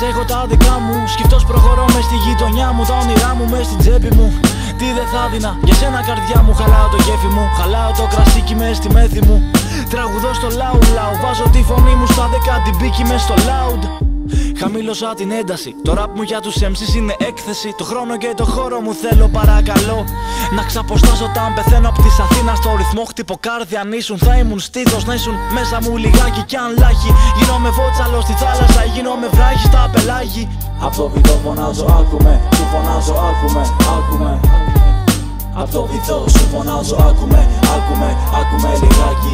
έχω τα δικά μου. Σκυφτός προχωρώ μες στη γειτονιά μου. Τα όνειρά μου μες στην τσέπη μου. Τι δεν θα δίνα για σένα καρδιά μου. Χαλάω το κέφι μου, χαλάω το κρασίκι μες στη μέθη μου. Τραγουδώ στο loud loud. Βάζω τη φωνή μου στα 10 την πίκη μες στο loud. Χαμήλωσα την ένταση. Το rap μου για τους MCs είναι έκθεση. Το χρόνο και το χώρο μου θέλω παρακαλώ. Να ξαποστάσω όταν πεθαίνω απ' της Αθήνας. Στο ρυθμό χτυποκάρδια αν ήσουν. Θα ήμουν στήθος να ήσουν μέσα μου λιγάκι κι αν λάχι. Γίνομαι βότσαλο στη θάλασσα, γίνομαι βράχη στα πελάγι. Απ' το βυθό φωνάζω άκουμε, σου φωνάζω άκουμε, άκουμε. Απ' το βυθό σου φωνάζω άκουμε, άκουμε, άκουμε λιγάκι.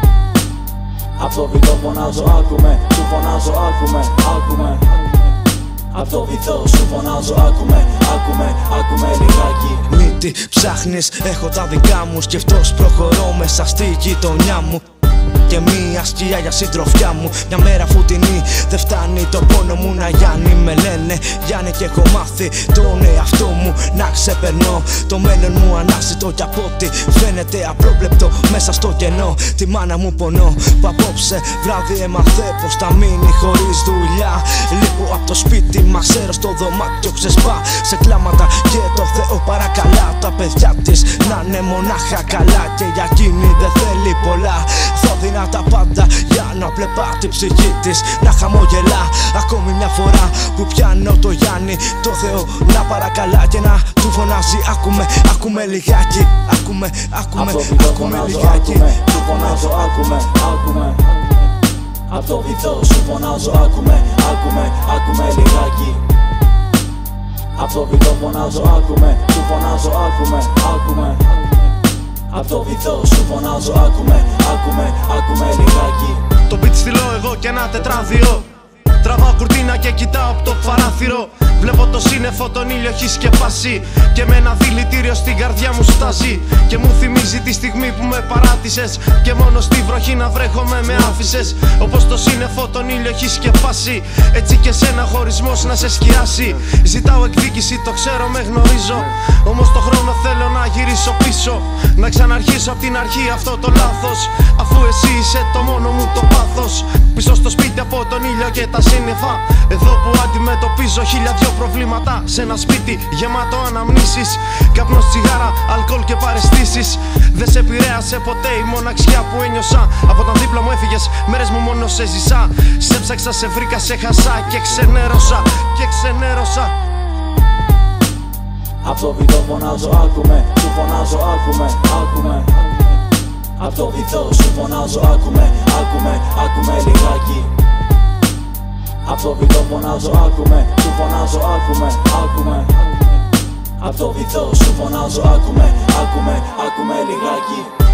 Απ' το βυθό φωνάζω άκουμε, σου φωνάζω άκουμε, άκουμε. Απ' το βυθό σου φωνάζω άκουμε, άκουμε, άκουμε λιγάκι. Μη τι ψάχνεις, έχω τα δικά μου. Σκεφτός προχωρώ μέσα στη γειτονιά μου. Και μία σκιά για συντροφιά μου. Μια μέρα φωτεινή δεν φτάνει το πόνο μου να Γιάννη. Με λένε Γιάννη και έχω μάθει τον εαυτό μου να ξεπερνώ. Το μέλλον μου ανάσιτο κι από ό,τι φαίνεται απρόβλεπτο μέσα στο κενό. Τη μάνα μου πονώ που απόψε βράδυ έμαθε πως θα μείνει χωρίς δουλειά. Λείπω από το σπίτι, μα ξέρω στο δωμάτιο ξεσπά σε κλάματα και το Θεό παρακαλά τα παιδιά της να είναι μονάχα καλά. Και για εκείνη δεν θέλει πολλά. Θα δίνα τα πάντα για να πλεπά την ψυχή της να χαμογελά. Ακόμη μια φορά που πιάνω το Γιάννη το Θεό να παρακαλά και να του φωνάζει άκουμε, άκουμε λιγάκι. Άκουμε, άκουμε, άκουμε λιγάκι. Σου φωνάζω άκουμε, άκουμε. Απ' το βυθό σου φωνάζω άκουμε, άκουμε, άκουμε λιγάκι. Απ' το βυθό φωνάζω άκουμε, σου φωνάζω άκουμε, άκουμε. Απ' το βυθό σου φωνάζω άκουμε, άκουμε, άκουμε λιγάκι. Το beat στείλω εγώ και ένα τετράδιο. Τραβάω κουρτίνα και κοιτάω από το παράθυρο. Βλέπω το σύννεφο, τον ήλιο έχει σκεπάσει. Και με ένα δηλητήριο στην καρδιά μου στάζει. Και μου θυμίζει τη στιγμή που με παράτησες. Και μόνο στη βροχή να βρέχομαι με άφησες. Όπως το σύννεφο τον ήλιο έχει σκεπάσει. Έτσι και σένα χωρισμός να σε σκιάσει. Ζητάω εκδίκηση, το ξέρω, με γνωρίζω. Όμως το χρόνο θέλω να γυρίσω πίσω. Να ξαναρχίσω απ' την αρχή αυτό το λάθος. Αφού εσύ είσαι το μόνο μου το πάθος. Πίσω στο σπίτι από τον ήλιο και τα σύννεφα. Εδώ που αντιμετωπίζω 1002 προβλήματα. Σε ένα σπίτι γεμάτο αναμνήσεις. Καπνός, τσιγάρα, αλκοόλ και παραισθήσεις. Δεν σε επηρέασε ποτέ η μοναξιά που ένιωσα. Από τον δίπλα μου έφυγες, μέρες μου μόνο σε ζήσα. Σε ψάξα, σε βρήκα, σε χασά και ξενέρωσα, και ξενέρωσα. Απ' το βυθό φωνάζω άκουμε, σου φωνάζω άκουμε, άκουμε. Απ' το βυθό σου φωνάζω άκουμε, άκουμε, άκουμε λιγάκι. Απ' το βυθό φωνάζω άκουμε, σου φωνάζω άκουμε, άκουμε. Απ' το βυθό σου φωνάζω άκουμε, άκουμε, άκουμε λιγάκι.